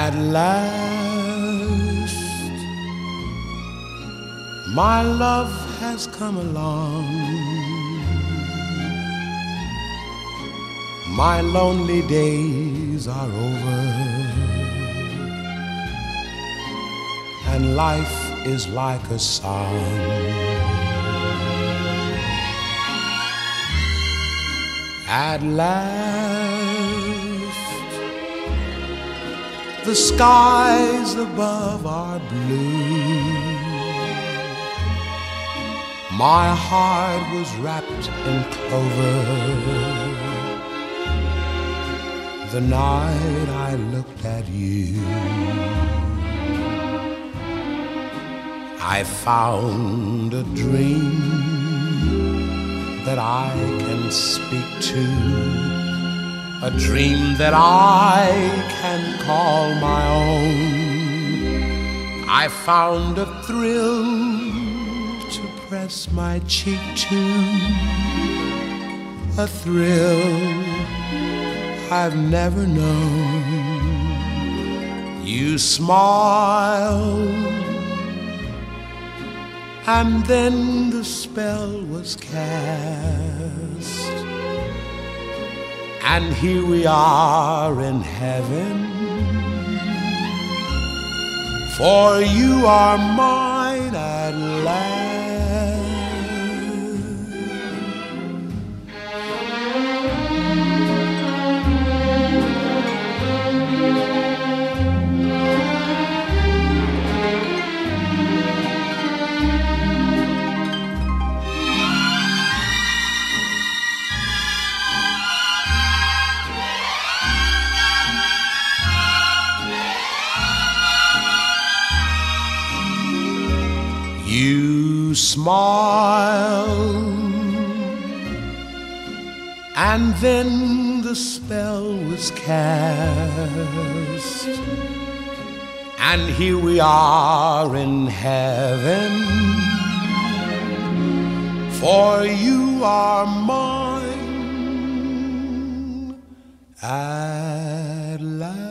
At last, my love has come along. My lonely days are over, and life is like a song. At last, the skies above are blue. My heart was wrapped in clover the night I looked at you. I found a dream that I can speak to, a dream that I can call my own. I found a thrill to press my cheek to, a thrill I've never known. You smiled, and then the spell was cast, and here we are in heaven, for you are mine at last. You smiled, and then the spell was cast, and here we are in heaven, for you are mine at last.